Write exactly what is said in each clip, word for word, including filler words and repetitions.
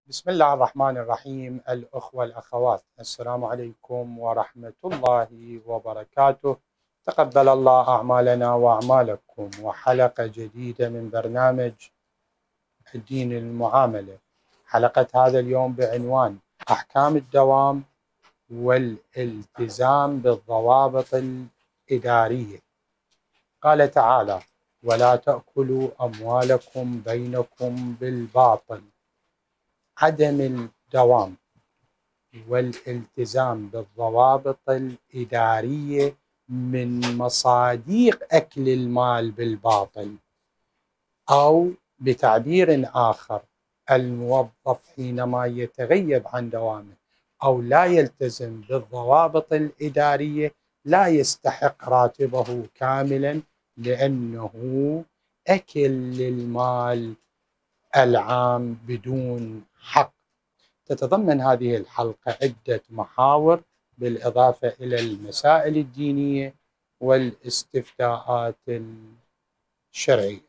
بسم الله الرحمن الرحيم. الأخوة الأخوات، السلام عليكم ورحمة الله وبركاته. تقبل الله أعمالنا وأعمالكم، وحلقة جديدة من برنامج الدين المعاملة. حلقة هذا اليوم بعنوان أحكام الدوام والالتزام بالضوابط الإدارية. قال تعالى: ولا تأكلوا أموالكم بينكم بالباطل. عدم الدوام والالتزام بالضوابط الإدارية من مصاديق أكل المال بالباطل، أو بتعبير آخر، الموظف حينما يتغيب عن دوامه أو لا يلتزم بالضوابط الإدارية لا يستحق راتبه كاملا، لأنه أكل للمال العام بدون حق. تتضمن هذه الحلقة عدة محاور بالإضافة إلى المسائل الدينية والاستفتاءات الشرعية.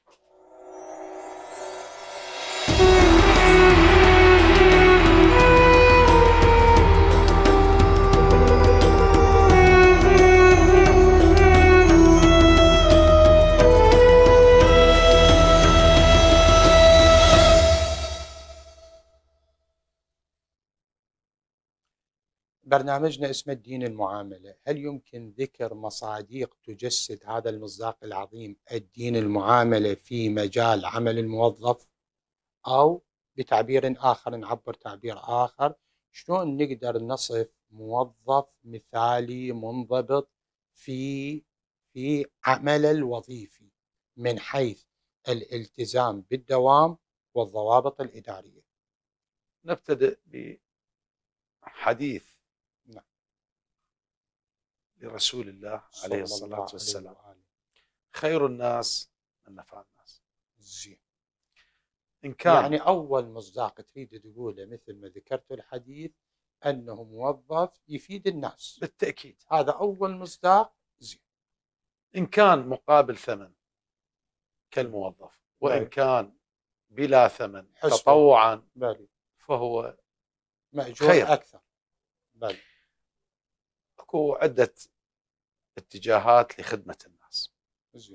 برنامجنا اسمه الدين المعاملة. هل يمكن ذكر مصاديق تجسد هذا المصداق العظيم الدين المعاملة في مجال عمل الموظف؟ أو بتعبير آخر، نعبر تعبير آخر، شلون نقدر نصف موظف مثالي منضبط في في عمله الوظيفي من حيث الالتزام بالدوام والضوابط الإدارية؟ نبتدئ بحديث نعم. لرسول الله عليه الصلاة والسلام: عليه. خير الناس من نفع الناس. زين. إن كان يعني أول مصداق تريد تقوله مثل ما ذكرت الحديث أنه موظف يفيد الناس، بالتأكيد هذا أول مصداق. زين. إن كان مقابل ثمن كالموظف، وإن بل. كان بلا ثمن حسبة. تطوعا بل. فهو مأجور خير. أكثر. بل. أكو عدة اتجاهات لخدمة الناس. زين.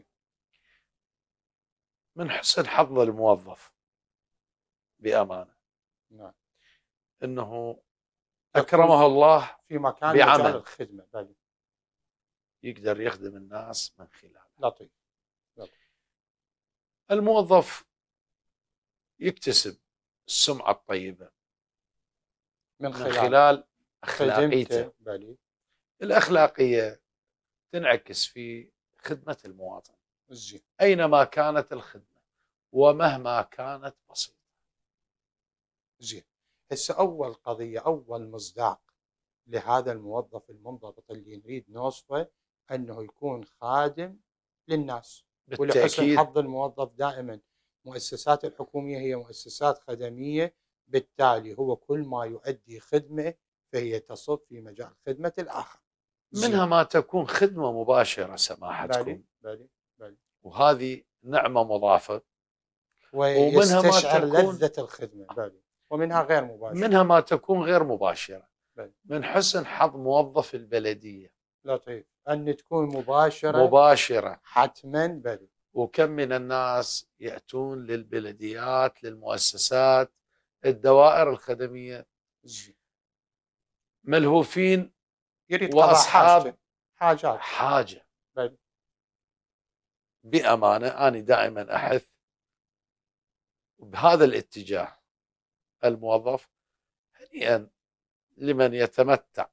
من حسن حظ الموظف بأمانة نعم. أنه أكرمه الله في مكان بعمل مجال الخدمة. بل. يقدر يخدم الناس من خلاله. لطيف. لطيف. الموظف يكتسب السمعة الطيبة من من خلال, خلال أخلاقيته. بل. الأخلاقية تنعكس في خدمة المواطن. زين. أينما كانت الخدمة ومهما كانت بسيطة. زين. هسه أول قضية، أول مصداق لهذا الموظف المنضبط اللي نريد نوصفه أنه يكون خادم للناس. ولحسن حظ الموظف دائما مؤسسات الحكومية هي مؤسسات خدمية، بالتالي هو كل ما يؤدي خدمة فهي تصب في مجال خدمة الآخر. منها ما تكون خدمة مباشرة سماحتكم. بالي. بالي. بالي. وهذه نعمة مضافة. ومنها ما تكون لذة الخدمة. بالي. ومنها غير مباشرة. منها ما تكون غير مباشرة. بالي. من حسن حظ موظف البلدية لطيف أن تكون مباشرة. مباشرة حتما. بالي. وكم من الناس يأتون للبلديات، للمؤسسات، الدوائر الخدمية، ملهوفين يريد وأصحاب حاجات حاجة. بل. بأمانة أنا دائما أحث بهذا الاتجاه. الموظف هنيئا لمن يتمتع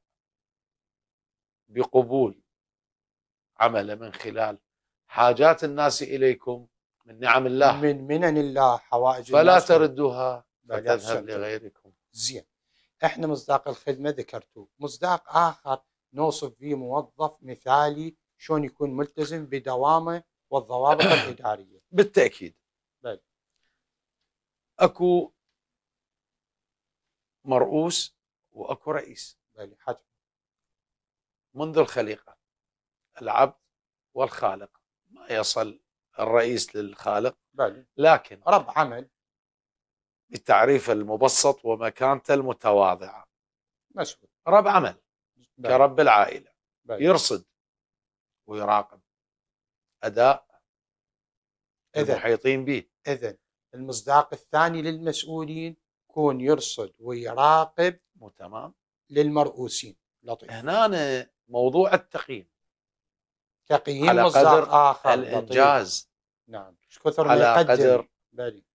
بقبول عمله من خلال حاجات الناس إليكم من نعم الله، من منن الله، حوائج فلا الناس تردوها فتذهب لغيركم. زين. احنا مصداق الخدمة ذكرتوه. مصداق آخر نوصف فيه موظف مثالي شلون يكون ملتزم بدوامه والضوابط الإدارية. بالتأكيد. بل. أكو مرؤوس وأكو رئيس. بل. حتى منذ الخليقة العبد والخالق، ما يصل الرئيس للخالق، بل. لكن رب عمل بالتعريف المبسط ومكانته المتواضعة. مسؤول. رب عمل بل. كرب العائلة، بل. يرصد ويراقب أداء إذن المحيطين به. إذن المصداق الثاني للمسؤولين يكون يرصد ويراقب مو تمام؟ للمرؤوسين. لطيف. هنا موضوع التقييم تقييم على مصداق قدر آخر. الإنجاز. لطيف. نعم، ايش كثر على ما يقدم. قدر بلي.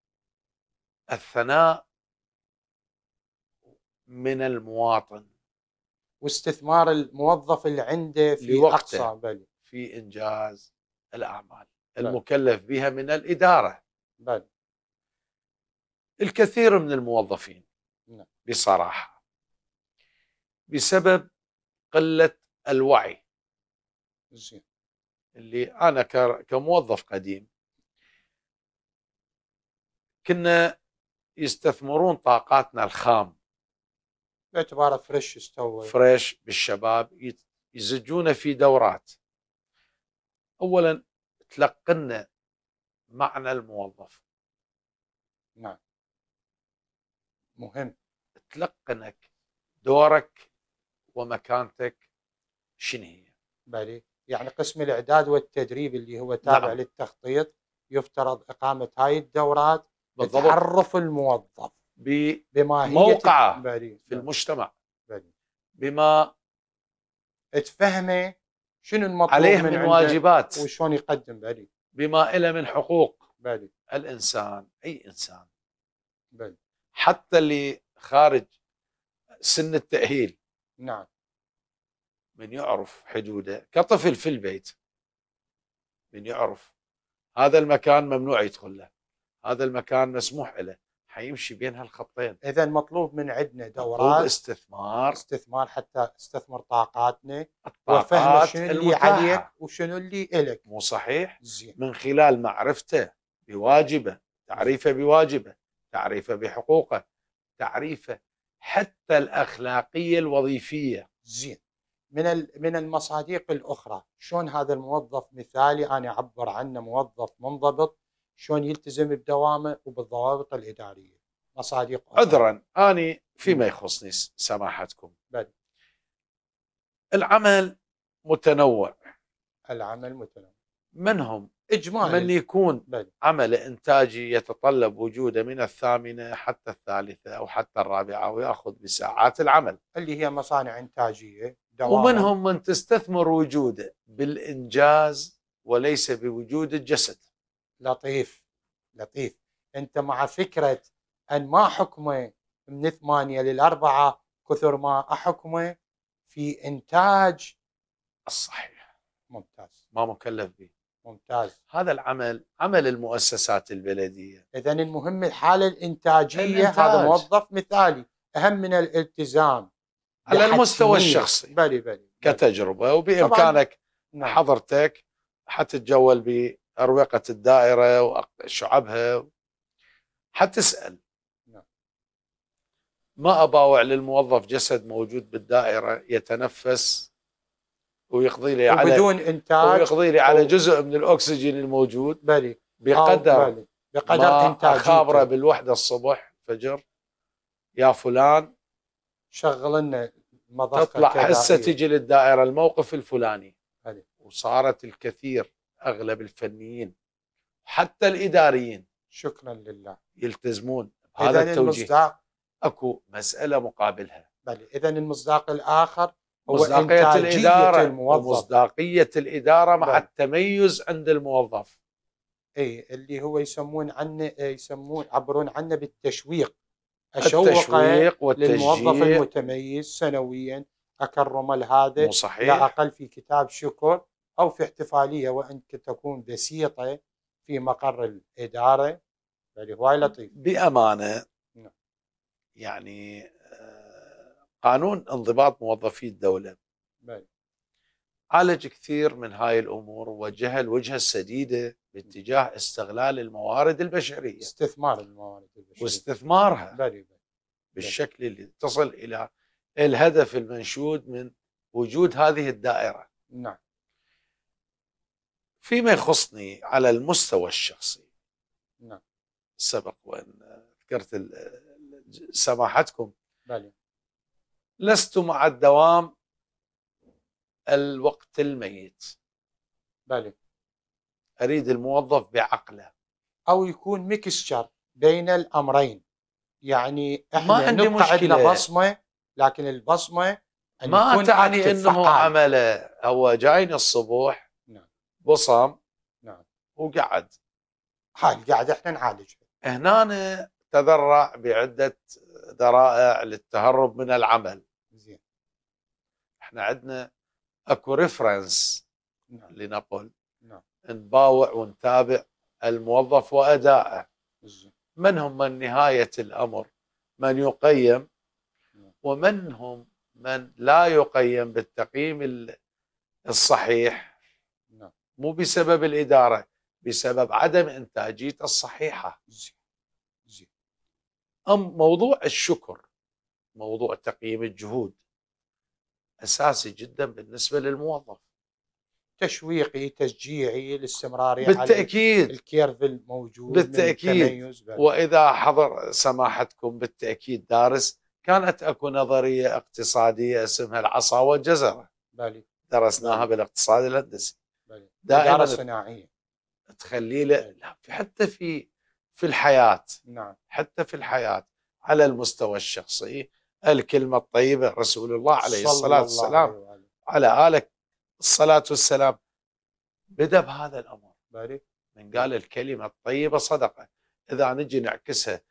الثناء من المواطن واستثمار الموظف اللي عنده في لوقته أقصى. بلي. في إنجاز الأعمال بلي. المكلف بها من الإدارة. بلي. الكثير من الموظفين نعم. بصراحة بسبب قلة الوعي، زين. اللي أنا كموظف قديم كنا يستثمرون طاقاتنا الخام باعتباره فريش استوى فريش بالشباب، يزجون في دورات. أولا تلقنا معنى الموظف. نعم، مهم. تلقنك دورك ومكانتك شنو هي. بلي. يعني قسم الإعداد والتدريب اللي هو تابع نعم. للتخطيط يفترض إقامة هاي الدورات بالضبط. تعرف الموظف بماهية بموقعه بلي. في المجتمع، بلي. بما تفهمه شنو المطلوب عليه من من عنده واجبات، وشون يقدم. بلي. بما إله من حقوق. بلي. الإنسان أي إنسان، بلي. حتى اللي خارج سن التأهيل، نعم، من يعرف حدوده كطفل في البيت، من يعرف هذا المكان ممنوع يدخل له، هذا المكان مسموح له، حيمشي بين هالخطين. إذا مطلوب من عندنا دورات مطلوب استثمار استثمار حتى استثمر طاقاتنا الطاقات وفهم شنو اللي المتاحة. عليك وشنو اللي إلك. مو صحيح؟ زين. من خلال معرفته بواجبه، تعريفه بواجبه، تعريفه بحقوقه، تعريفه حتى الأخلاقية الوظيفية. زين. من من المصادق الأخرى شلون هذا الموظف مثالي أنا أعبر عنه موظف منضبط، شلون يلتزم بدوامه وبالضوابط الإدارية. مصادق أخرى. عذرا أني فيما يخصني سماحتكم، بل. العمل متنوع. العمل متنوع. منهم إجمالا. من يكون بل. عمل إنتاجي يتطلب وجوده من الثامنة حتى الثالثة أو حتى الرابعة ويأخذ بساعات العمل، اللي هي مصانع إنتاجية دواما. ومنهم من تستثمر وجوده بالإنجاز وليس بوجود الجسد. لطيف. لطيف. أنت مع فكرة أن ما حكمه من ثمانية للأربعة كثر ما أحكمه في إنتاج الصحيح. ممتاز. ما مكلف به. ممتاز. هذا العمل عمل المؤسسات البلدية. إذن المهم الحالة الإنتاجية. الإنتاج. هذا موظف مثالي أهم من الالتزام على المستوى الشخصي. بلي بلي. كتجربة، وبإمكانك نعم. حضرتك حتتجول بأروقة الدائرة وشعبها، حتسأل. نعم. ما أباوع للموظف جسد موجود بالدائرة يتنفس ويقضي لي على بدون إنتاج ويقضي لي على جزء من الأكسجين الموجود. بلي. بقدر بلي. بقدر ما إنتاجيته. أخابره بالوحدة الصبح فجر، يا فلان شغل لنا مضخة تطلع كهربائية. هسه تجي للدائرة الموقف الفلاني. بلي. وصارت الكثير أغلب الفنيين حتى الإداريين شكرا لله يلتزمون بهذا التوجيه. المصداق. أكو مسألة مقابلها. بلي. إذا المصداق الآخر هو مصداقية الإدارة الموظف. ومصداقية الإدارة مع بلي. التميز عند الموظف. اي اللي هو يسمون عنه يسمون يعبرون عنه بالتشويق. أشوق التشويق والتشجيع للموظف المتميز سنويا، أكرم هذا مو صحيح. لا أقل في كتاب شكر أو في احتفالية وأن تكون بسيطة في مقر الإدارة. بل هواي لطيف. بأمانة نعم. يعني آه، قانون انضباط موظفي الدولة بل. عالج كثير من هاي الأمور ووجهها الوجهة السديدة باتجاه استغلال الموارد البشرية، استثمار الموارد البشرية واستثمارها بل. بل. بالشكل اللي تصل إلى الهدف المنشود من وجود هذه الدائرة. نعم. فيما يخصني على المستوى الشخصي، نعم. سبق وأن ذكرت ال- ال- سماحتكم، بلى لست مع الدوام الوقت الميت، بلى أريد الموظف بعقله. أو يكون ميكستشر بين الأمرين، يعني ما احنا عندي نبقى عندنا مشكلة. بصمة، لكن البصمة أن ما يكون تعني active انه فعال. عمله، هو جايني الصبح نعم بصم نعم، وقعد. هاي القاعدة احنا نعالجها. هنا تذرع بعدة ذرائع للتهرب من العمل. زين. احنا عندنا اكو ريفرنس نعم لنقل نعم نباوع ونتابع الموظف وادائه. زين. من هم من نهاية الامر من يقيم، نعم. ومن هم من لا يقيم بالتقييم الصحيح، نعم. مو بسبب الإدارة، بسبب عدم إنتاجيته الصحيحة. زين. زين. أم موضوع الشكر، موضوع تقييم الجهود أساسي جدا بالنسبة للموظف، تشويقي تشجيعي الاستمرارية بالتأكيد على الكيرف الموجود بالتأكيد. من التميز. وإذا حضر سماحتكم بالتأكيد دارس، كانت أكو نظرية اقتصادية اسمها العصا والجزرة، بالي درسناها بالي. بالاقتصاد الهندسي. بالي. دائما إدارة صناعية تخلي له، حتى في في الحياة، نعم حتى في الحياة على المستوى الشخصي، الكلمة الطيبة، رسول الله عليه الصلاة والسلام على آله الصلاة والسلام بدأ بهذا الأمر. بالي. من قال الكلمة الطيبة صدقة. إذا نجي نعكسها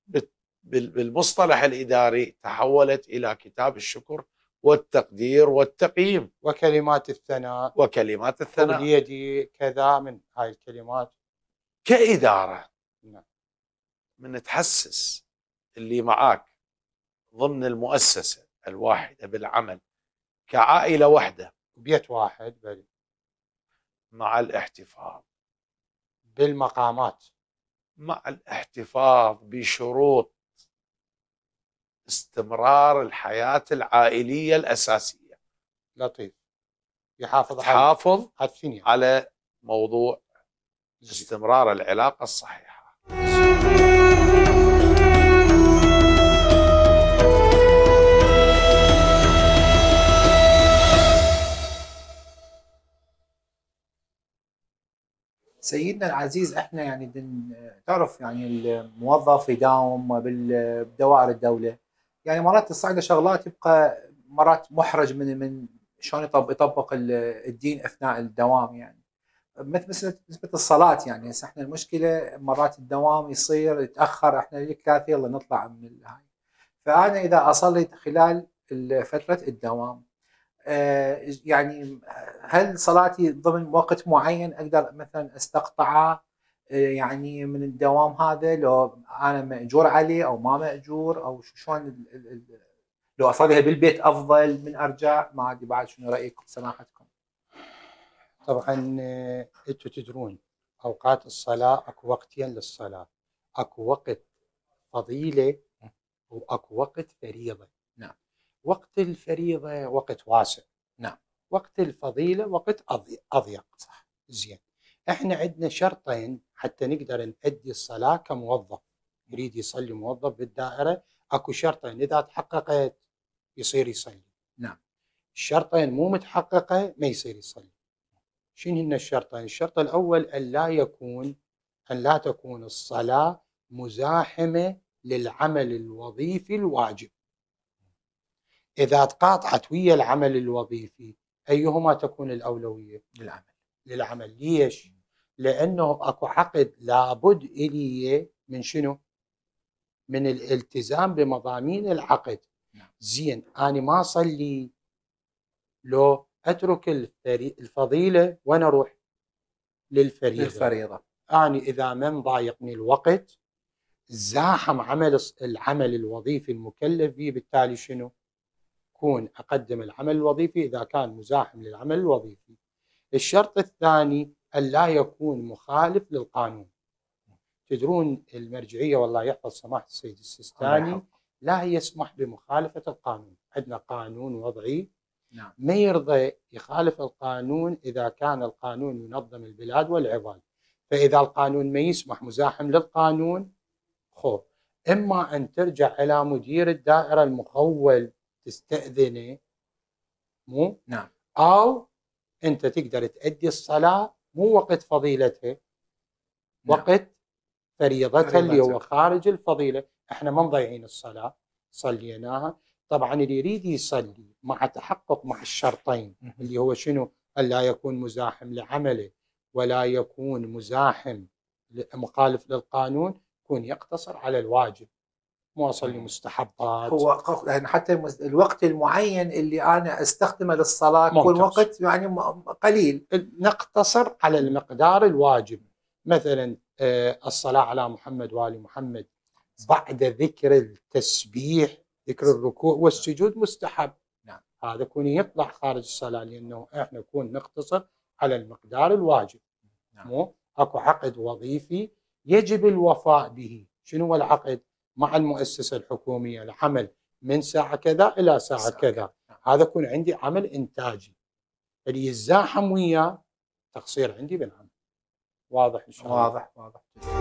بالمصطلح الإداري، تحولت إلى كتاب الشكر والتقدير والتقييم وكلمات الثناء. وكلمات الثناء. وليدي كذا من هاي الكلمات. كإدارة نعم. من تحسس اللي معاك ضمن المؤسسة الواحدة بالعمل كعائلة واحدة، بيت واحد. بالي. مع الاحتفاظ بالمقامات، مع الاحتفاظ بشروط استمرار الحياة العائلية الأساسية. لطيف. يحافظ تحافظ على على موضوع استمرار العلاقة الصحيحة. سيدنا العزيز، احنا يعني دن تعرف يعني الموظف يداوم بدوائر الدوله، يعني مرات تصير عنده شغلات يبقى مرات محرج من من شلون يطبق الدين اثناء الدوام، يعني مثل مثل الصلاه. يعني هسه احنا المشكله مرات الدوام يصير يتاخر، احنا لك ثلاثه يلا نطلع من هاي. فانا اذا اصلي خلال فتره الدوام، يعني هل صلاتي ضمن وقت معين اقدر مثلا استقطعه يعني من الدوام هذا، لو انا ماجور عليه او ما ماجور، او شلون لو اصليها بالبيت افضل من ارجع؟ ما ادري بعد شنو رايكم سماحتكم. طبعا انتم تدرون اوقات الصلاه اكو وقتين للصلاه، اكو وقت فضيله واكو وقت فريضه. نعم. وقت الفريضه وقت واسع. نعم. وقت الفضيله وقت اضيق. صح. زين. احنا عندنا شرطين حتى نقدر نؤدي الصلاه كموظف يريد يصلي موظف بالدائره. اكو شرطين اذا تحققت يصير يصلي. نعم. الشرطين مو متحققه ما يصير يصلي. شنو هن الشرطين؟ الشرط الاول ان لا يكون ان لا تكون الصلاه مزاحمه للعمل الوظيفي الواجب. إذا تقاطعت ويا العمل الوظيفي أيهما تكون الأولوية؟ للعمل. للعمل. ليش؟ لأنه أكو عقد لابد إلي من شنو؟ من الالتزام بمضامين العقد. زين، أنا ما أصلي لو أترك الفضيلة وأنا أروح للفريضة. للفريضة. أنا إذا ما مضايقني الوقت زاحم عمل العمل الوظيفي المكلف به، بالتالي شنو؟ كون أقدم العمل الوظيفي إذا كان مزاحم للعمل الوظيفي. الشرط الثاني أن لا يكون مخالف للقانون. تدرون المرجعية والله يحفظ سماحة السيد السيستاني لا يسمح بمخالفة القانون. عندنا قانون وضعي. نعم. ما يرضى يخالف القانون إذا كان القانون ينظم البلاد والعباد. فإذا القانون ما يسمح مزاحم للقانون، خو إما أن ترجع إلى مدير الدائرة المخول تستأذنه، مو نعم. أو أنت تقدر تأدي الصلاة مو وقت فضيلتها، وقت نعم. فريضتها اللي فريضتها. هو خارج الفضيلة. احنا ما مضيعين الصلاة، صليناها. طبعا اللي يريد يصلي مع تحقق مع الشرطين اللي هو شنو؟ ألا يكون مزاحم لعمله ولا يكون مزاحم مخالف للقانون، يكون يقتصر على الواجب، مو أصلي مستحبات. هو ق- يعني حتى المس- الوقت المعين اللي انا استخدمه للصلاه يكون ممتاز. وقت يعني م- قليل. نقتصر على المقدار الواجب. مثلا آه، الصلاة على محمد وآل محمد بعد ذكر التسبيح، ذكر الركوع والسجود مستحب. نعم. هذا يكون يطلع خارج الصلاة، لأنه احنا نكون نقتصر على المقدار الواجب. نعم. مو اكو عقد وظيفي يجب الوفاء به. شنو هو العقد؟ مع المؤسسة الحكومية العمل من ساعة كذا إلى ساعة, ساعة كذا. نعم. هذا يكون عندي عمل إنتاجي، اللي يتزاحم وياه تقصير عندي بالعمل. واضح إن شاء الله؟ واضح واضح.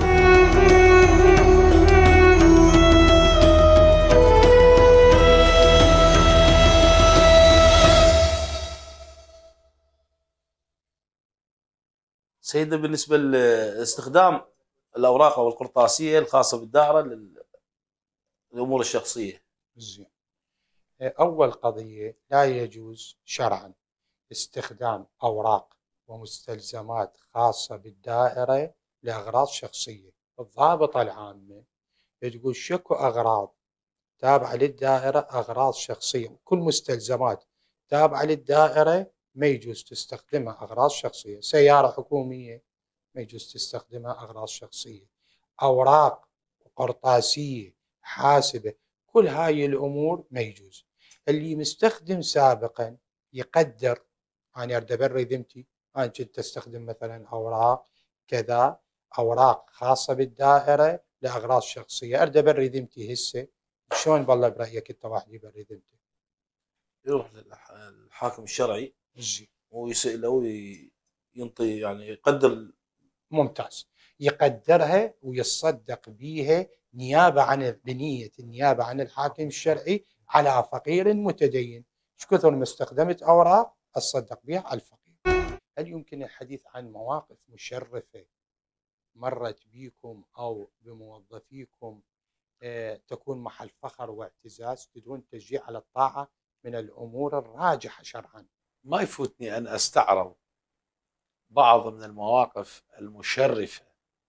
سيدنا بالنسبة لاستخدام الأوراق أو القرطاسية الخاصة بالدائرة للأمور الشخصية. زين. أول قضية، لا يجوز شرعا استخدام أوراق ومستلزمات خاصة بالدائرة لأغراض شخصية. الضابطة العامة تقول شكو أغراض تابعة للدائرة أغراض شخصية، كل مستلزمات تابعة للدائرة ما يجوز تستخدمها أغراض شخصية. سيارة حكومية ما يجوز تستخدمها أغراض شخصية. أوراق قرطاسية، حاسبة، كل هاي الأمور ما يجوز. اللي مستخدم سابقا يقدر أنا أريد أبري ذمتي، أنا كنت أستخدم مثلا أوراق كذا، أوراق خاصة بالدائرة لأغراض شخصية، أريد أبري ذمتي هسه، شلون بالله برأيك أنت واحد يبري ذمته؟ يروح للحاكم الشرعي زين، ويسأله وينطي يعني يقدر. ممتاز. يقدرها ويصدق بيها نيابة عن بنية النيابة عن الحاكم الشرعي على فقير متدين. ايش كثر ما استخدمت أوراق أصدق بها على الفقير. هل يمكن الحديث عن مواقف مشرفة مرت بيكم أو بموظفيكم آه تكون محل فخر واعتزاز بدون تشجيع على الطاعة من الأمور الراجحة شرعا؟ ما يفوتني أن أستعرض بعض من المواقف المشرفة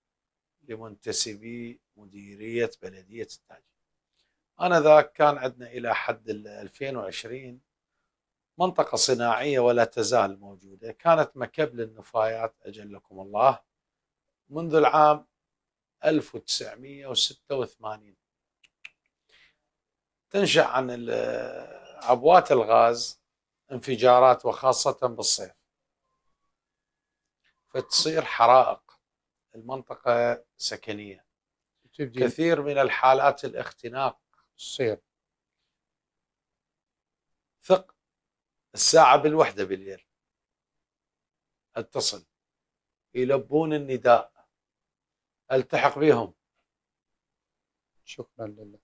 لمنتسبي مديرية بلدية التاج. أنا ذاك كان عندنا إلى حد ألفين وعشرين منطقة صناعية ولا تزال موجودة، كانت مكب للنفايات أجلكم الله منذ العام ألف وتسعمئة وستة وثمانين. تنشأ عن عبوات الغاز انفجارات وخاصة بالصيف، فتصير حرائق. المنطقة سكنية، كثير من الحالات الاختناق تصير. ثق الساعة بالوحدة بالليل اتصل، يلبون النداء، التحق بهم. شكرا لله.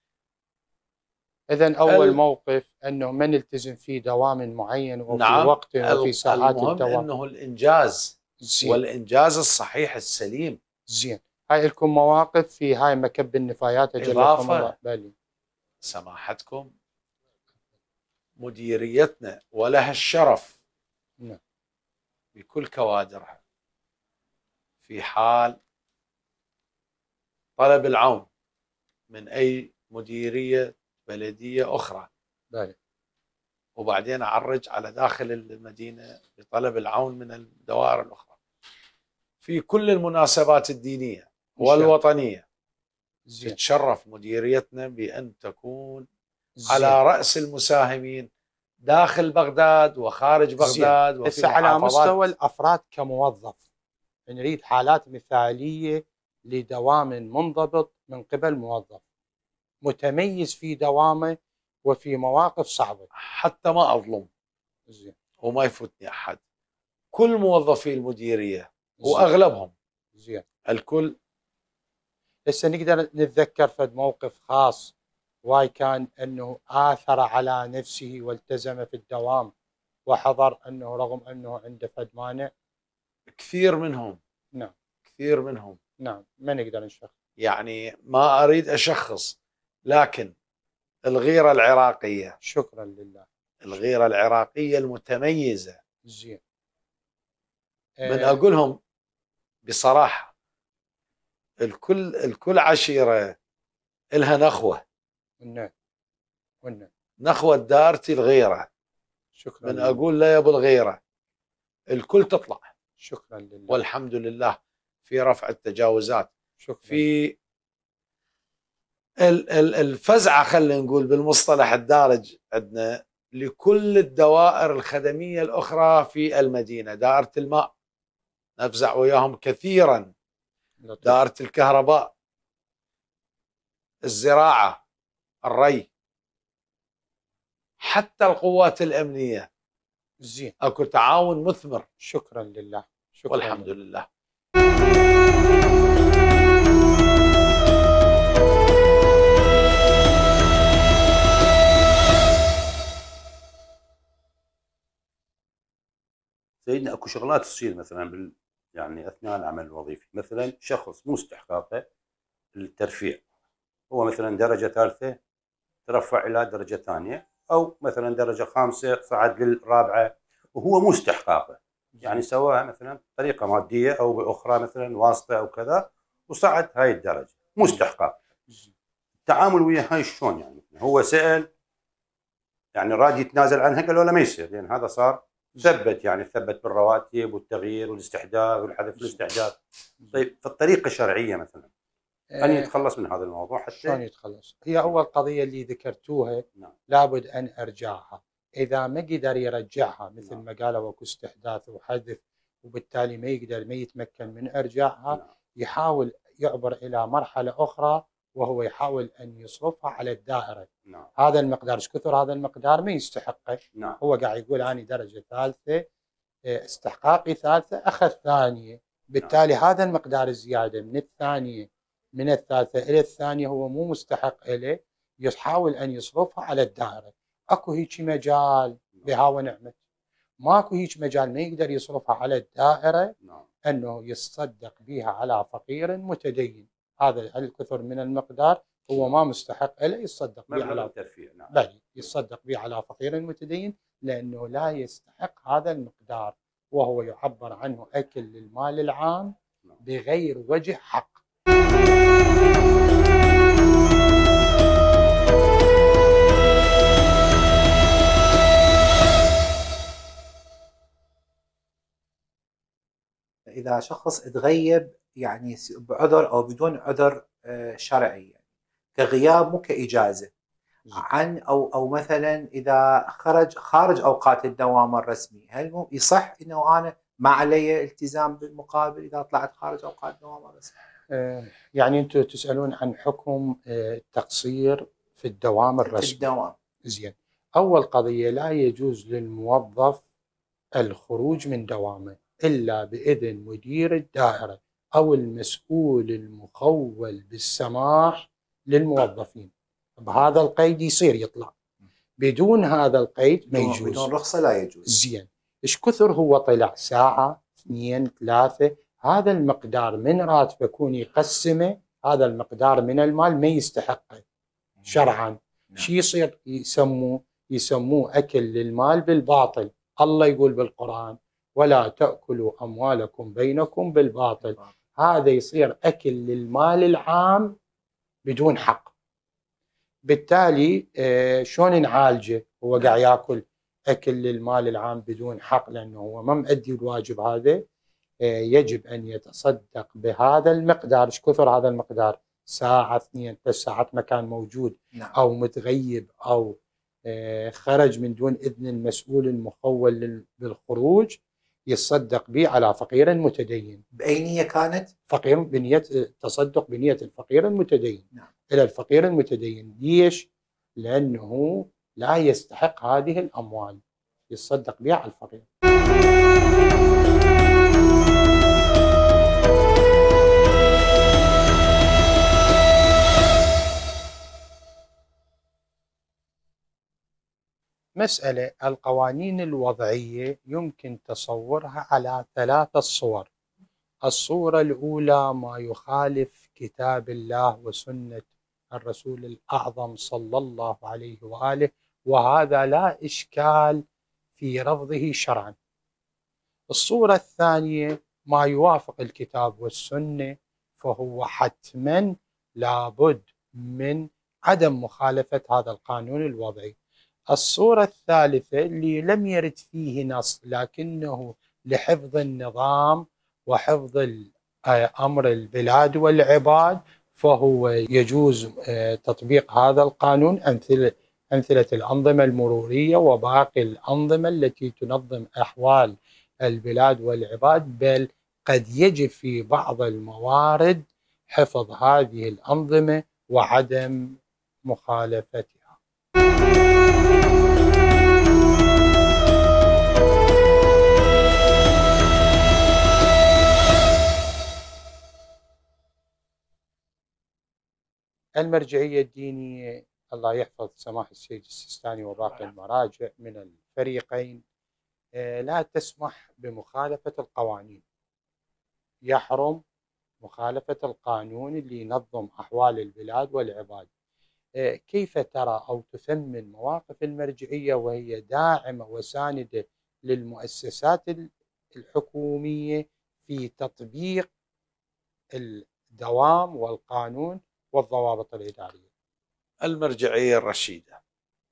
إذن أول ال... موقف أنه ما نلتزم في دوام معين وفي نعم. وقت وفي ساعات المهم الدوام. أنه الإنجاز زين. والإنجاز الصحيح السليم. زين. هاي لكم مواقف في هاي مكب النفايات أجلكم الله؟ بالي. سماحتكم مديريتنا ولها الشرف نعم. بكل كوادرها في حال طلب العون من أي مديرية بلدية أخرى، بالي. وبعدين أعرج على داخل المدينة بطلب العون من الدوائر الأخرى في كل المناسبات الدينية والوطنية. زين. تتشرف مديريتنا بأن تكون زين. على رأس المساهمين داخل بغداد وخارج بغداد زين. وفي على مستوى الأفراد كموظف نريد حالات مثالية لدوام منضبط من قبل موظف متميز في دوامه وفي مواقف صعبة، حتى ما أظلم زين. وما يفوتني أحد. كل موظفي المديرية زين. وأغلبهم زين. الكل هسه نقدر نتذكر فد موقف خاص واي كان انه آثر على نفسه والتزم في الدوام وحضر انه رغم انه عنده فد مانع. كثير منهم. نعم. كثير منهم. نعم، ما نقدر نشخص. يعني ما اريد اشخص، لكن الغيرة العراقية. شكرا لله. الغيرة العراقية المتميزة. زين. من اقولهم بصراحة، الكل الكل عشيرة إلها نخوة. والنعم. والنعم. نخوة دارتي الغيرة. شكرا من لله. اقول لا يا ابو الغيرة، الكل تطلع. شكرا لله. والحمد لله في رفع التجاوزات. شكرا. في الفزعة خلينا نقول بالمصطلح الدارج عندنا لكل الدوائر الخدمية الأخرى في المدينة. دائرة الماء نفزع وياهم كثيرا، دائرة الكهرباء، الزراعة، الري، حتى القوات الأمنية. زين. أكو تعاون مثمر. شكرا لله. شكرا والحمد لله. لله. سيدنا اكو شغلات تصير مثلا بال يعني اثناء العمل الوظيفي، مثلا شخص مو استحقاقه الترفيع، هو مثلا درجه ثالثه ترفع الى درجه ثانيه، او مثلا درجه خامسه صعد للرابعه وهو مو استحقاقه، يعني سواها مثلا بطريقه ماديه او باخرى مثلا واسطه او كذا وصعد هاي الدرجه مو استحقاق. التعامل ويا هاي شلون؟ يعني هو سال يعني راد يتنازل عنها، قالوا له ما يصير، لان هذا صار ثبت، يعني ثبت بالرواتب والتغيير والاستحداث والحذف الاستحداث. طيب في الطريقه الشرعيه مثلا ان يتخلص من هذا الموضوع حتى شلون يتخلص؟ هي اول قضيه اللي ذكرتوها. نعم. لابد ان ارجعها. اذا ما قدر يرجعها مثل نعم. ما قالوا اكو استحداث وحذف، وبالتالي ما يقدر ما يتمكن من ارجاعها. نعم. يحاول يعبر الى مرحله اخرى، وهو يحاول ان يصرفها على الدائره. نعم. هذا المقدار ايش كثر هذا المقدار ما يستحقه. نعم. هو قاعد يقول انا درجه ثالثه، استحقاقي ثالثه، اخذ ثانيه، بالتالي نعم. هذا المقدار الزياده من الثانيه من الثالثه الى الثانيه هو مو مستحق له، يحاول ان يصرفها على الدائره. اكو هيك مجال بها ونعمت. ماكو هيك مجال ما يقدر يصرفها على الدائره. نعم. انه يتصدق بها على فقير متدين. هذا الكثر من المقدار هو ما مستحق له، يتصدق به على الترفيع. نعم. بل يتصدق به على فقير متدين، لانه لا يستحق هذا المقدار، وهو يعبر عنه اكل للمال العام بغير وجه حق. اذا شخص تغيب يعني بعذر او بدون عذر شرعي، يعني كغياب مو كاجازه عن او او مثلا اذا خرج خارج اوقات الدوام الرسمي، هل يصح انه انا ما علي التزام بالمقابل اذا طلعت خارج اوقات الدوام الرسمي؟ يعني انتم تسالون عن حكم التقصير في الدوام الرسمي. في الدوام. زين. اول قضيه، لا يجوز للموظف الخروج من دوامه الا باذن مدير الدائره او المسؤول المخول بالسماح للموظفين. بهذا القيد يصير يطلع، بدون هذا القيد ما يجوز. بدون رخصه لا يجوز. زين. ايش كثر هو طلع؟ ساعه، اثنين، ثلاثه، هذا المقدار من راتبه يكون يقسمه، هذا المقدار من المال ما يستحقه شرعا. شي يصير؟ يسموه يسموه اكل للمال بالباطل. الله يقول بالقران: ولا تأكلوا أموالكم بينكم بالباطل. هذا يصير أكل للمال العام بدون حق. بالتالي شلون نعالجه؟ هو قاعد ياكل أكل للمال العام بدون حق لأنه هو ما مؤدي الواجب هذا. يجب أن يتصدق بهذا المقدار. ايش كثر هذا المقدار؟ ساعة، اثنين، ثلاث ساعات ما كان موجود. نعم. أو متغيب أو خرج من دون إذن المسؤول المخول بالخروج، يتصدق به على فقير متدين. بأي نية كانت؟ فقير بنية التصدق بنية الفقير المتدين. نعم. إلى الفقير المتدين. ليش؟ لأنه لا يستحق هذه الأموال، يتصدق بها على الفقير. مسألة القوانين الوضعية يمكن تصورها على ثلاثة صور. الصورة الأولى ما يخالف كتاب الله وسنة الرسول الأعظم صلى الله عليه وآله، وهذا لا إشكال في رفضه شرعا. الصورة الثانية ما يوافق الكتاب والسنة، فهو حتما لابد من عدم مخالفة هذا القانون الوضعي. الصورة الثالثة اللي لم يرد فيه نص لكنه لحفظ النظام وحفظ أمر البلاد والعباد، فهو يجوز تطبيق هذا القانون أمثلة أمثلة الأنظمة المرورية وباقي الأنظمة التي تنظم أحوال البلاد والعباد، بل قد يجب في بعض الموارد حفظ هذه الأنظمة وعدم مخالفتها. المرجعية الدينية الله يحفظ سماحة السيد السيستاني وباقي المراجع من الفريقين لا تسمح بمخالفة القوانين. يحرم مخالفة القانون اللي ينظم أحوال البلاد والعباد. كيف ترى أو تثمن مواقف المرجعية وهي داعمة وساندة للمؤسسات الحكومية في تطبيق الدوام والقانون والضوابط الإدارية؟ المرجعية الرشيدة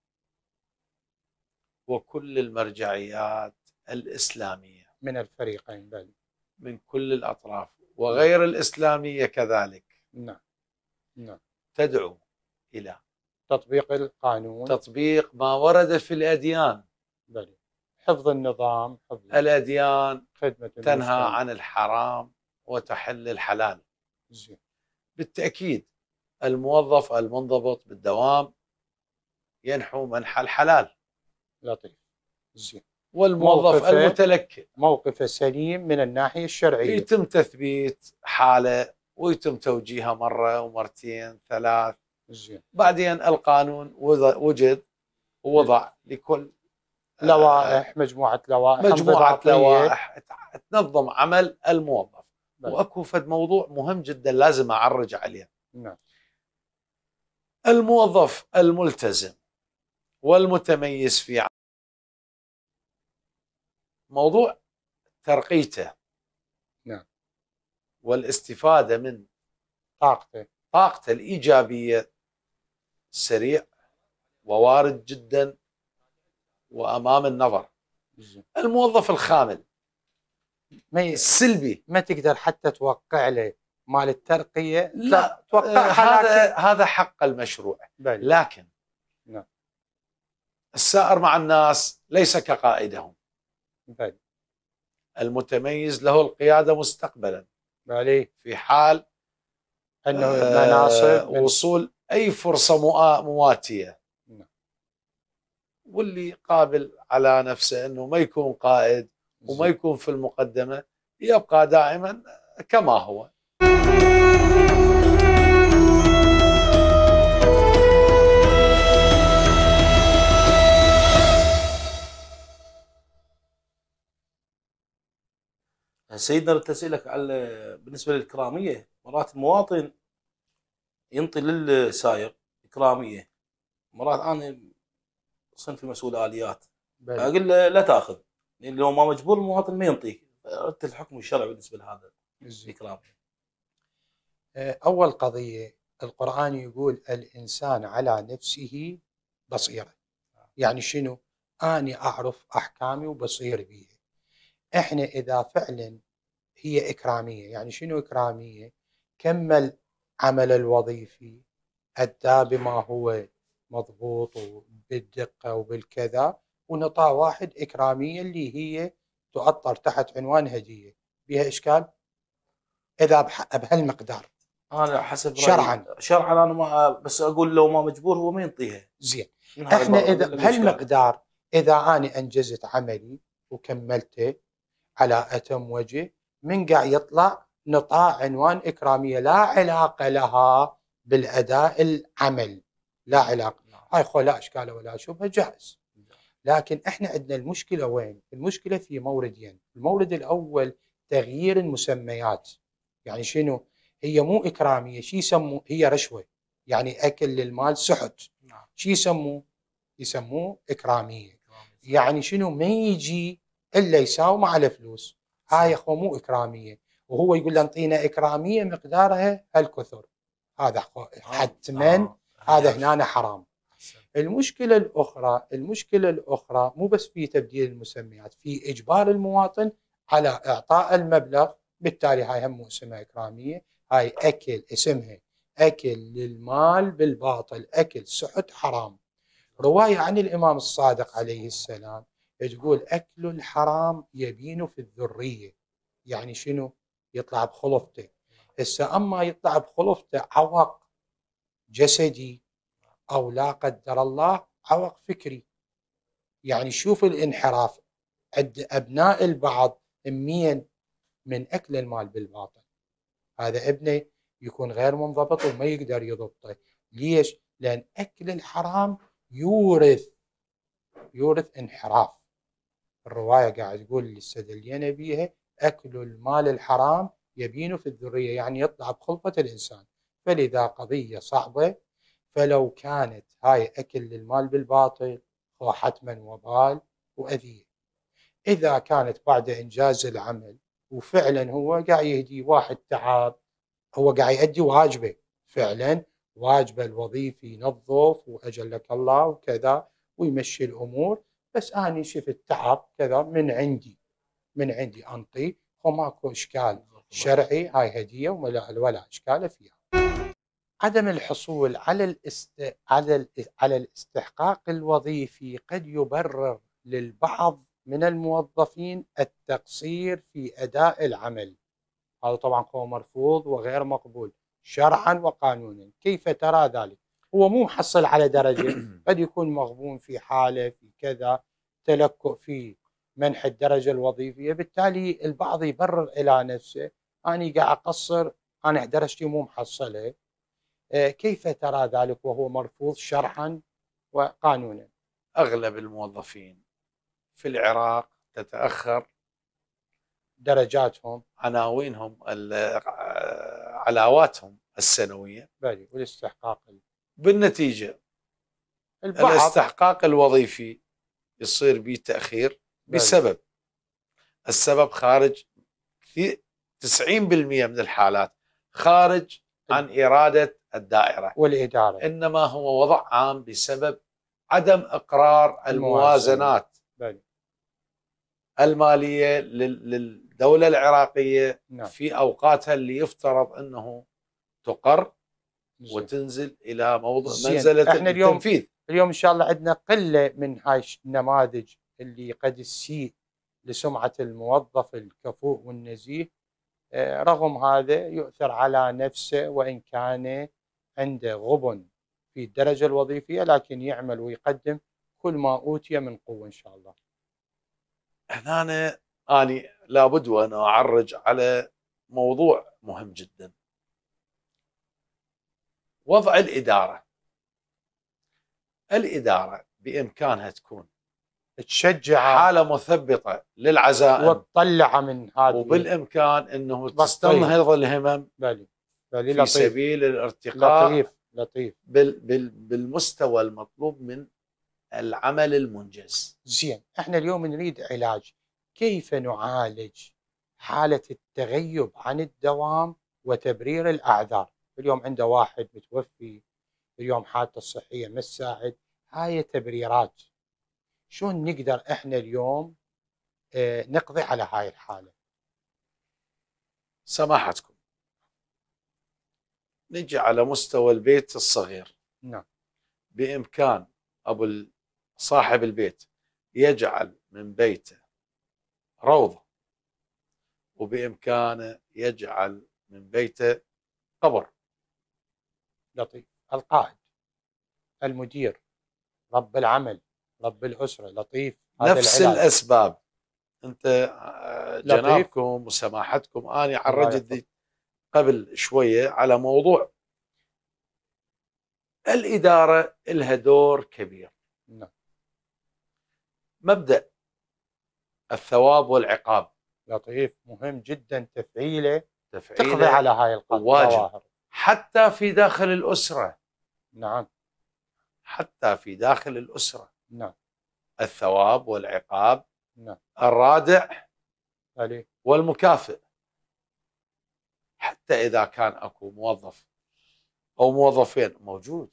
وكل المرجعيات الإسلامية من الفريقين بل من كل الأطراف وغير الإسلامية كذلك، نعم نعم، تدعو إلى تطبيق القانون، تطبيق ما ورد في الأديان، بل حفظ النظام، حفظ الأديان خدمة تنهى المجتمع. عن الحرام وتحل الحلال. زين. بالتأكيد الموظف المنضبط بالدوام ينحو منحى الحلال، لطيف. زين. والموظف موقفه المتلكئ موقفه سليم من الناحية الشرعية. يتم تثبيت حالة ويتم توجيهها مرة ومرتين ثلاث. زين. بعدين القانون وجد ووضع لكل لوائح، مجموعة لوائح، مجموعة انضباطية لوائح تنظم عمل الموظف. بل. واكو فد موضوع مهم جدا لازم اعرج عليه. نعم. الموظف الملتزم والمتميز في عمل موضوع ترقيته، نعم، والاستفادة من طاقته طاقته الإيجابية سريع ووارد جدا وأمام النظر. زين. الموظف الخامل ما ي... السلبي ما تقدر حتى توقع له مال الترقية، لا، توقعها، هذا لكن هذا حق المشروع. بل. لكن نعم. السائر مع الناس ليس كقائدهم. بل. المتميز له القيادة مستقبلا بل. في حال أنه آه مناصب وصول أي فرصة مؤا- مواتية. نعم. واللي قابل على نفسه أنه ما يكون قائد وما زين. يكون في المقدمة يبقى دائما كما هو. سيدنا بدي اسالك على بالنسبه للكراميه، مرات المواطن ينطي للسائق كراميه، مرات انا صنف مسؤول اليات بل. اقول له لا تاخذ، لان لو ما مجبور المواطن ما ينطيك. اردت الحكم الشرعي بالنسبه لهذا زين. الكراميه. أول قضية القرآن يقول الإنسان على نفسه بصيرة. يعني شنو؟ أنا أعرف أحكامي وبصير بيها. إحنا إذا فعلا هي إكرامية، يعني شنو إكرامية؟ كمل عمل الوظيفي، أدى بما هو مضبوط وبالدقة وبالكذا، ونطاع واحد إكرامية اللي هي تؤطر تحت عنوان هدية. بها إشكال؟ إذا بهالمقدار انا حسب شرعا شرعا انا ما بس اقول لو ما مجبور هو ما ينطيها. زين. احنا اذا بهالمقدار اذا انا انجزت عملي وكملته على اتم وجه، من قاعد يطلع نطاع عنوان اكراميه لا علاقه لها بالاداء العمل، لا علاقه. هاي خو لا اشكال ولا شبهه، جائز. لكن احنا عندنا المشكله وين؟ المشكله في موردين، المورد الاول تغيير المسميات. يعني شنو؟ هي مو اكراميه، شو يسموه؟ هي رشوه، يعني اكل للمال سحت. نعم. شو يسموه؟ يسموه اكراميه. يعني شنو؟ ما يجي الا يساوم على فلوس. هاي اخو مو اكراميه، وهو يقول له انطينا اكراميه مقدارها هالكثر، هذا حتما آه. هذا هنا حرام. المشكله الاخرى، المشكله الاخرى مو بس في تبديل المسميات، في اجبار المواطن على اعطاء المبلغ، بالتالي هاي هم اسمها اكراميه، هاي اكل، اسمها اكل للمال بالباطل، اكل سحت حرام. روايه عن الامام الصادق عليه السلام تقول اكل الحرام يبين في الذريه. يعني شنو؟ يطلع بخلفته. هسه اما يطلع بخلفته عوق جسدي او لا قدر الله عوق فكري. يعني شوف الانحراف عند ابناء البعض همين من اكل المال بالباطل. هذا ابنه يكون غير منضبط وما يقدر يضبطه. ليش؟ لان اكل الحرام يورث يورث انحراف. الروايه قاعد تقول اللي استدلينا بيها اكل المال الحرام يبين في الذريه، يعني يطلع بخلفه الانسان. فلذا قضيه صعبه. فلو كانت هاي اكل للمال بالباطل هو حتما وبال واذيه. اذا كانت بعد انجاز العمل وفعلا هو قاعد يهدي واحد تعب، هو قاعد يؤدي واجبه فعلا، واجبه الوظيفي ينظف واجلك الله وكذا ويمشي الامور، بس اني شفت تعب كذا من عندي من عندي انطي، وماكو اشكال شرعي، هاي هديه ولا ولا اشكال فيها. عدم الحصول على الاست... على ال... على الاستحقاق الوظيفي قد يبرر للبعض من الموظفين التقصير في اداء العمل. هذا طبعا هو مرفوض وغير مقبول شرعا وقانونا. كيف ترى ذلك؟ هو مو محصل على درجه، قد يكون مغبون في حاله، في كذا تلكؤ في منح الدرجه الوظيفيه، بالتالي البعض يبرر الى نفسه اني قاعد اقصر، انا درجتي مو محصله. كيف ترى ذلك وهو مرفوض شرعا وقانونا؟ اغلب الموظفين في العراق تتاخر درجاتهم، عناوينهم، علاواتهم السنويه، بلي والاستحقاق. بالنتيجه البعض الاستحقاق الوظيفي يصير به تاخير بسبب السبب خارج في تسعين بالمئة من الحالات خارج عن اراده الدائره والاداره، انما هو وضع عام بسبب عدم اقرار الموازنات بلي. الماليه للدوله العراقيه نعم. في اوقاتها اللي يفترض انه تقر زين. وتنزل الى موضوع زين. منزله احنا اليوم التنفيذ. اليوم ان شاء الله عندنا قله من هاي النماذج اللي قد تسيء لسمعه الموظف الكفؤ والنزيه، رغم هذا يؤثر على نفسه وان كان عنده غبن في الدرجه الوظيفيه، لكن يعمل ويقدم كل ما اوتي من قوه ان شاء الله. هنا أنا اني لابد وانا اعرج على موضوع مهم جدا، وضع الاداره. الاداره بامكانها تكون تشجع حاله مثبطه للعزائم وتطلع من هذه، وبالامكان انه تستنهض الهمم بلي. بلي في لطيف. سبيل الارتقاء لطيف لطيف بال بال بالمستوى المطلوب من العمل المنجز. زين. احنا اليوم نريد علاج. كيف نعالج حاله التغيب عن الدوام وتبرير الاعذار؟ اليوم عنده واحد متوفي، اليوم حالته الصحيه ما تساعد، هاي تبريرات. شلون نقدر احنا اليوم اه نقضي على هاي الحاله؟ سماحتكم، نجي على مستوى البيت الصغير. نعم. بامكان ابو صاحب البيت يجعل من بيته روضه، وبامكانه يجعل من بيته قبر. لطيف. القائد، المدير، رب العمل، رب الاسره، لطيف. نفس العلاج. الاسباب. انت جنابكم وسماحتكم اني عرجت قبل شويه على موضوع الاداره، لها دور كبير. نعم. مبدأ الثواب والعقاب لطيف، مهم جدا تفعيله، تقضي تفعيله على هاي الظواهر. حتى في داخل الأسرة. نعم حتى في داخل الأسرة. نعم الثواب والعقاب، نعم الرادع علي. والمكافئ. حتى إذا كان أكو موظف أو موظفين موجود،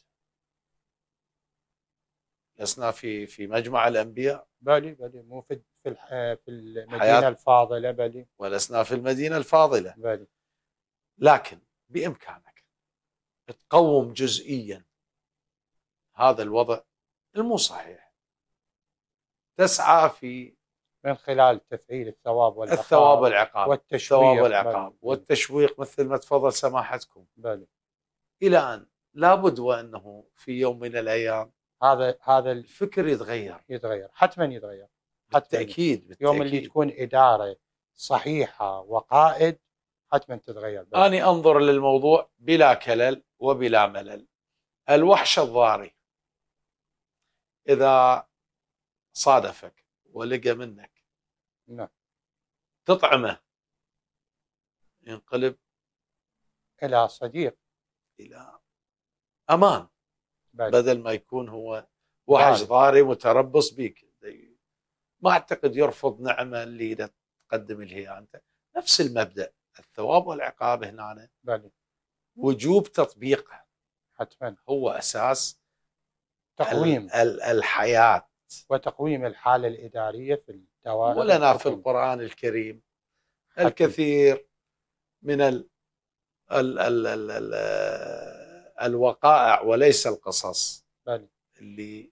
لسنا في في مجمع الأنبياء، بالي بالي مو في في الح... في المدينة حياة. الفاضلة، بالي ولسنا في المدينة الفاضلة، بالي. لكن بإمكانك تقوم جزئيا هذا الوضع المو صحيح، تسعى في من خلال تفعيل الثواب والعقاب الثواب والعقاب والتشويق. الثواب والعقاب بالي. والتشويق مثل ما تفضل سماحتكم، بالي. إلى أن لابد وأنه في يوم من الأيام هذا هذا الفكر يتغير. يتغير، حتما يتغير، حتما. بالتأكيد بالتأكيد. يوم اللي تكون إدارة صحيحة وقائد حتما تتغير. بالي. أنا أنظر للموضوع بلا كلل وبلا ملل. الوحش الضاري إذا صادفك ولقى منك نعم تطعمه ينقلب إلى صديق، إلى أمان، بالي. بدل ما يكون هو وحش ضاري متربص بيك. ما أعتقد يرفض نعمة اللي إذا تقدم لها أنت. نفس المبدأ الثواب والعقاب هنا بالي. وجوب تطبيقها، حتما هو أساس تقويم ال- الحياة وتقويم الحالة الإدارية في الدوائر. ولنا في القرآن الكريم حتما. الكثير من ال ال ال ال ال الوقائع وليس القصص بالي. اللي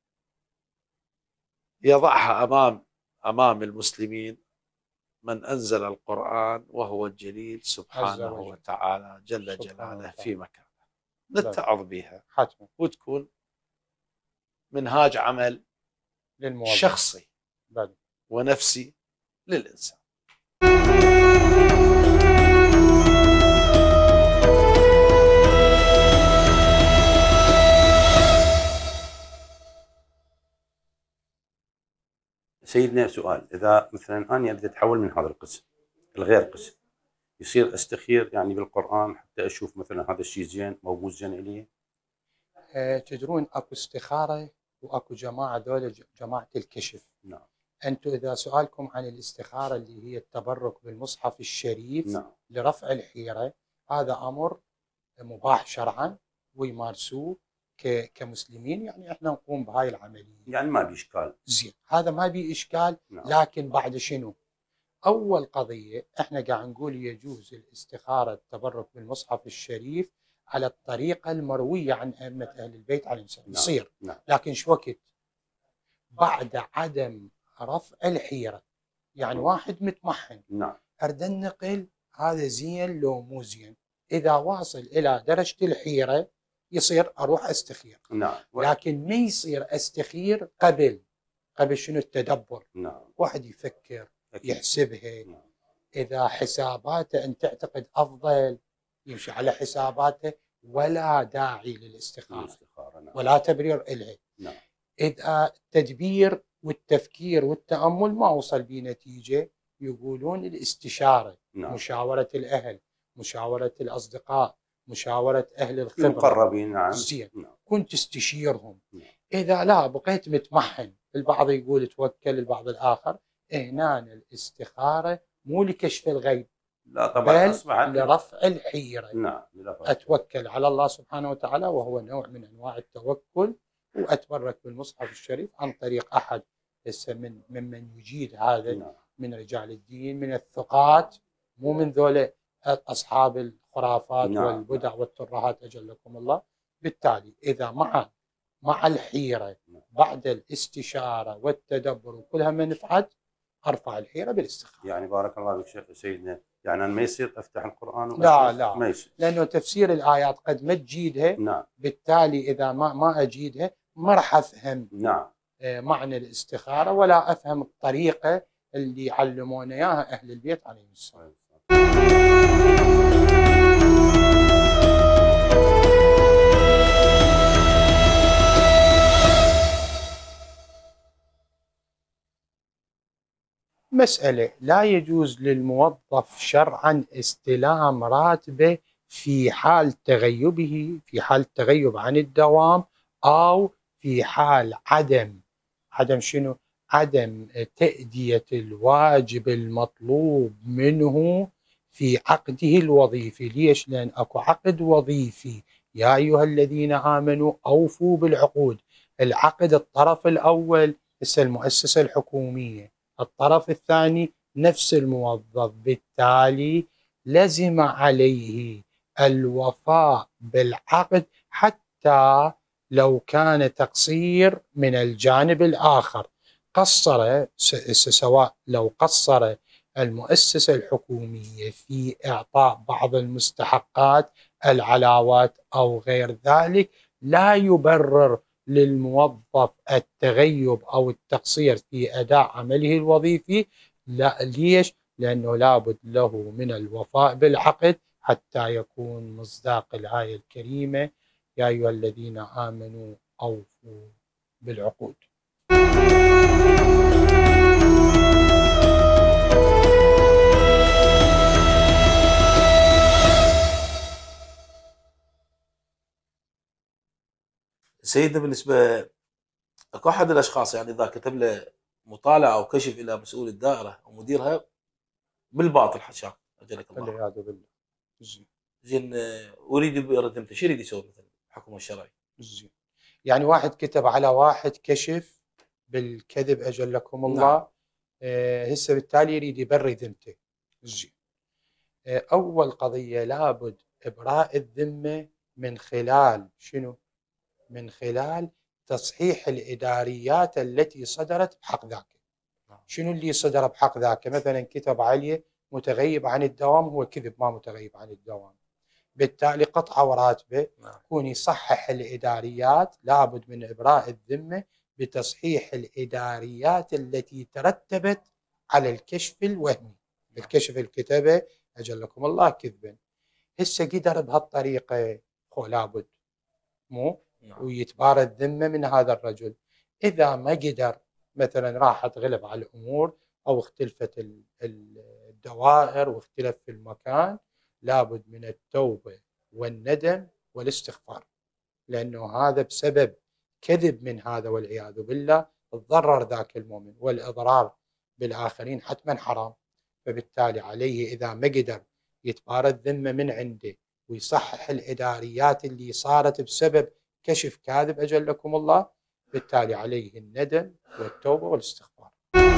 يضعها أمام أمام المسلمين من أنزل القرآن وهو الجليل سبحانه وتعالى جل جلاله في مكانه، نتعظ بها حتما. وتكون منهاج عمل للموظف. شخصي بالي. ونفسي للإنسان. سيدنا سؤال، اذا مثلا انا ابدا اتحول من هذا القسم الغير قسم، يصير استخير يعني بالقران حتى اشوف مثلا هذا الشيء زين موجود زين الي؟ أه تدرون اكو استخاره واكو جماعه ذولا جماعه الكشف. نعم. انتم اذا سؤالكم عن الاستخاره اللي هي التبرك بالمصحف الشريف نعم. لرفع الحيره، هذا امر مباح شرعا ويمارسوه كمسلمين، يعني احنا نقوم بهاي العمليه. يعني ما بإشكال. زين، هذا ما بي اشكال. نعم. لكن بعد شنو؟ اول قضيه احنا قاعد نقول يجوز الاستخاره التبرك بالمصحف الشريف على الطريقه المرويه عن ائمه اهل البيت عليهم السلام. نعم. يصير. نعم. لكن شو وقت؟ بعد عدم رفع الحيره، يعني واحد متمحن. نعم. اريد النقل هذا زين لو مو زين، اذا واصل الى درجه الحيره يصير اروح استخير. نعم. لكن ما يصير استخير قبل قبل شنو؟ التدبر. نعم. واحد يفكر أكيد. يحسبها. نعم. اذا حساباته انت تعتقد افضل يمشي على حساباته، ولا داعي للاستخاره. الاستخارة. نعم. ولا تبرير إلها. نعم. اذا التدبير والتفكير والتامل ما وصل بنتيجه، يقولون الاستشاره. نعم. مشاوره الاهل، مشاوره الاصدقاء، مشاورة أهل الخبرة المقربين. نعم. زين. نعم. كنت تستشيرهم. نعم. إذا لا بقيت متمحن، البعض يقول توكل، البعض الآخر. هنا الاستخارة مو لكشف الغيب، لا طبعا بل أصبحت لرفع الحيرة. نعم. أتوكل على الله سبحانه وتعالى، وهو نوع من أنواع التوكل، وأتبرك بالمصحف الشريف عن طريق أحد لسه من ممن يجيد هذا. نعم. من رجال الدين، من الثقات، مو من ذولا أصحاب الخرافات. نعم. والبدع والترهات أجلكم الله. بالتالي إذا مع مع الحيرة بعد الاستشارة والتدبر وكلها منفعت، أرفع الحيرة بالاستخارة. يعني بارك الله بك سيدنا، يعني أنا ما يصير أفتح القرآن لا لا ما يصير، لأنه تفسير الآيات قد ما تجيدها. نعم. بالتالي إذا ما ما أجيدها ما راح أفهم. نعم. معنى الاستخارة، ولا أفهم الطريقة اللي علمونا إياها أهل البيت عليهم السلام. مسألة لا يجوز للموظف شرعا استلام راتبه في حال تغيبه، في حال تغيب عن الدوام، أو في حال عدم عدم شنو؟ عدم تأدية الواجب المطلوب منه في عقده الوظيفي. ليش؟ لأن أكو عقد وظيفي، يا أيها الذين آمنوا أوفوا بالعقود. العقد الطرف الأول هسه المؤسسة الحكومية، الطرف الثاني نفس الموظف، بالتالي لزم عليه الوفاء بالعقد حتى لو كان تقصير من الجانب الآخر. قصر سواء لو قصر المؤسسة الحكومية في إعطاء بعض المستحقات، العلاوات أو غير ذلك، لا يبرر للموظف التغيب أو التقصير في أداء عمله الوظيفي. لا، ليش؟ لأنه لابد له من الوفاء بالعقد حتى يكون مصداق الآية الكريمة يا أيها الذين آمنوا أوفوا بالعقود. سيدنا بالنسبه اكو احد الاشخاص يعني اذا كتب له مطالعه او كشف الى مسؤول الدائره او مديرها بالباطل حشاك اجلك الله والعياذ بالله. زين اريد بردمته، شو يريد يسوي مثلا الحكم الشرعي؟ زين، يعني واحد كتب على واحد كشف بالكذب اجلكم الله. نعم. آه هسه بالتالي يريد يبري ذمته. زين، آه اول قضيه لابد ابراء الذمه من خلال شنو؟ من خلال تصحيح الاداريات التي صدرت بحق ذاك. شنو اللي صدر بحق ذاك؟ مثلا كتب عليه متغيب عن الدوام، هو كذب، ما متغيب عن الدوام، بالتالي قطعه وراتبه. يكون يصحح الاداريات، لابد من ابراء الذمه بتصحيح الاداريات التي ترتبت على الكشف الوهمي، الكشف الكتابه اجلكم الله كذبا. هسه قدر بهالطريقه، خو لابد مو ويتبارى الذمه من هذا الرجل. اذا ما قدر، مثلا راحت غلب على الامور او اختلفت الدوائر واختلف في المكان، لابد من التوبه والندم والاستغفار، لانه هذا بسبب كذب من هذا والعياذ بالله تضرر ذاك المؤمن، والاضرار بالاخرين حتما حرام. فبالتالي عليه اذا ما قدر يتبارى الذمه من عنده ويصحح الاداريات اللي صارت بسبب كشف كاذب اجلكم الله، بالتالي عليه الندم والتوبه والاستغفار.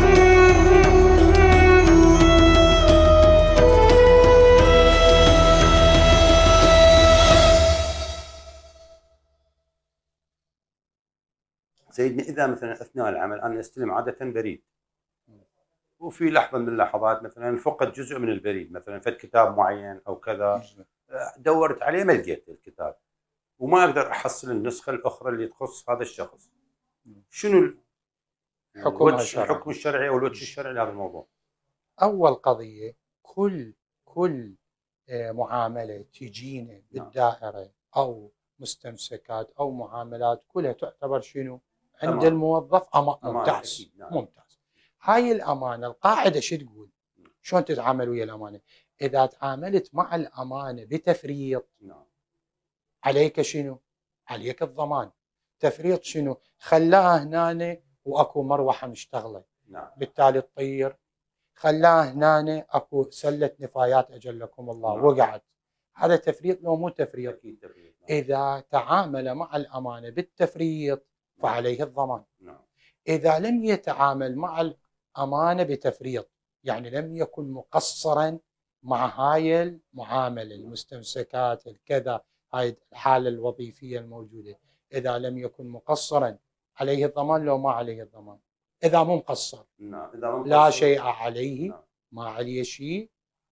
سيدنا اذا مثلا اثناء العمل انا استلم عاده بريد، وفي لحظه من اللحظات مثلا فقد جزء من البريد، مثلا فد كتاب معين او كذا، دورت عليه ما لقيت الكتاب وما اقدر احصل النسخه الاخرى اللي تخص هذا الشخص، شنو الحكم الشرعي؟ الحكم الشرعي او الوجه الشرعي لهذا الموضوع؟ اول قضيه، كل كل معامله تجينا بالدائره او مستمسكات او معاملات كلها تعتبر شنو؟ عند أمان. الموظف أما... ممتاز. نعم. ممتاز. هاي الامانه، القاعده شو تقول؟ شلون تتعامل ويا الامانه؟ اذا تعاملت مع الامانه بتفريط، نعم، عليك شنو؟ عليك الضمان. تفريط شنو؟ خلاها هنا واكو مروحه مشتغله، نعم، بالتالي تطير. خلاها هنا اكو سله نفايات اجلكم الله، نعم، وقعت. هذا تفريط لو مو تفريط؟ اكيد تفريط. نعم. اذا تعامل مع الامانه بالتفريط فعليه الضمان. نعم. اذا لم يتعامل مع الامانه بتفريط، يعني لم يكن مقصرا مع هاي المعامله، المستمسكات الكذا، هاي الحاله الوظيفيه الموجوده، اذا لم يكن مقصرا عليه الضمان لو ما عليه الضمان. اذا مو مقصر، نعم، اذا مو مقصر لا شيء عليه، نعم، ما عليه شيء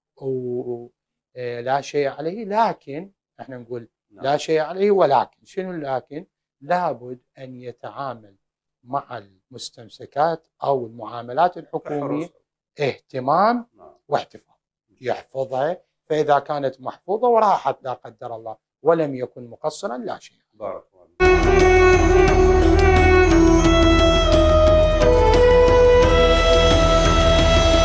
ولا شيء عليه، لكن احنا نقول نعم. لا شيء عليه، ولكن شنو اللكن؟ لابد ان يتعامل مع المستمسكات او المعاملات الحكوميه اهتمام، نعم، واحتفاظ، يحفظها. فاذا كانت محفوظه وراحت لا قدر الله ولم يكن مقصرا لا شيء. بارك الله.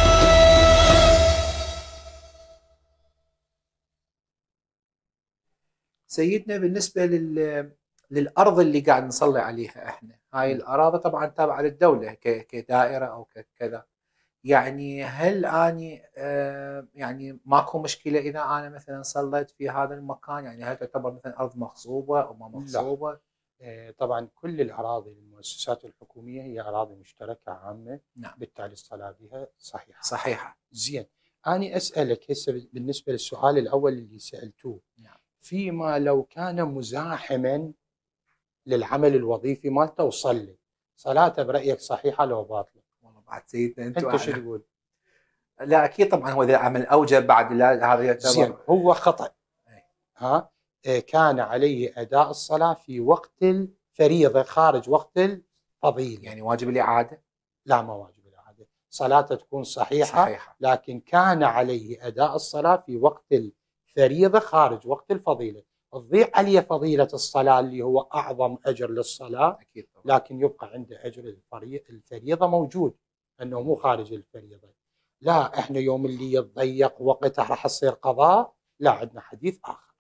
سيدنا بالنسبه لل للارض اللي قاعد نصلي عليها احنا، هاي الاراضي طبعا تابعه للدوله كدائره او كذا، يعني هل اني آه يعني ماكو مشكله اذا انا مثلا صليت في هذا المكان؟ يعني هل تعتبر مثلا ارض مغصوبه او ما مغصوبه؟ لا. طبعا كل الاراضي للمؤسسات الحكوميه هي اراضي مشتركه عامه. نعم. بالتالي الصلاه بها صحيحه. صحيحه. زين، أنا أسألك هسه بالنسبة للسؤال الأول اللي سألتوه. نعم. فيما لو كان مزاحما للعمل الوظيفي ما توصل لي، صلاته برأيك صحيحة لو باطلة؟ والله بعد سيدنا انت أنت شو تقول؟ لا اكيد طبعا هو اذا عمل اوجب بعد لا هذا يعتبر زين، هو خطأ. ها كان عليه أداء الصلاة في وقت الفريضة خارج وقت الفضيلة. يعني واجب الإعادة؟ لا، ما واجب الإعادة، صلاته تكون صحيحة, صحيحة لكن كان عليه أداء الصلاة في وقت الفريضة خارج وقت الفضيلة. تضيع عليه فضيلة الصلاة اللي هو أعظم أجر للصلاة، أكيد طبعا. لكن يبقى عنده أجر الفريضة موجود، أنه مو خارج الفريضة. لا، إحنا يوم اللي يتضيق وقته راح يصير قضاء، لا، عندنا حديث آخر.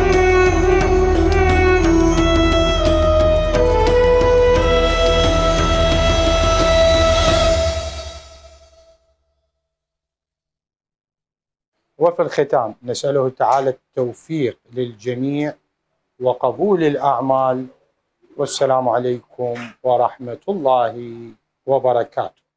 وفي الختام نسأله تعالى التوفيق للجميع وقبول الأعمال، والسلام عليكم ورحمة الله وبركاته.